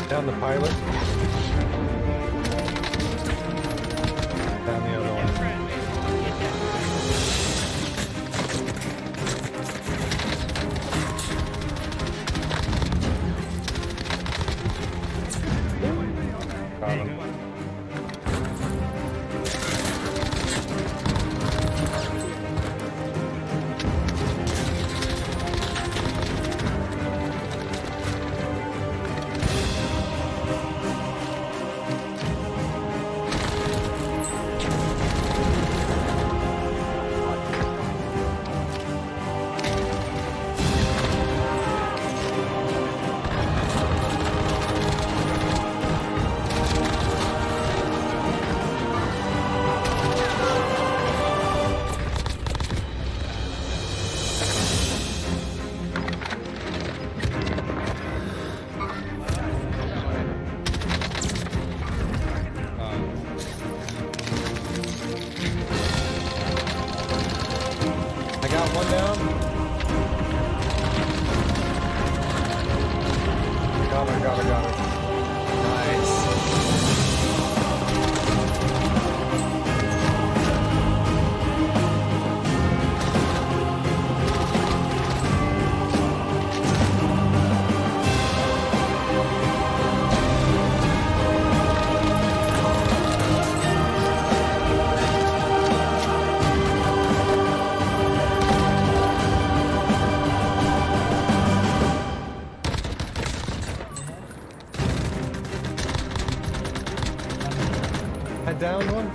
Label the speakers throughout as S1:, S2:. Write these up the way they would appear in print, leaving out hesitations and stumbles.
S1: Down the pilot. Down the other one. Got him. One down. Got her.
S2: Nice.
S1: I downed one.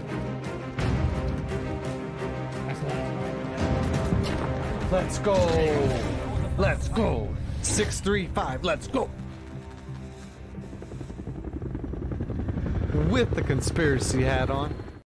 S1: Let's go. Let's go. 635. Let's go. With the conspiracy hat on.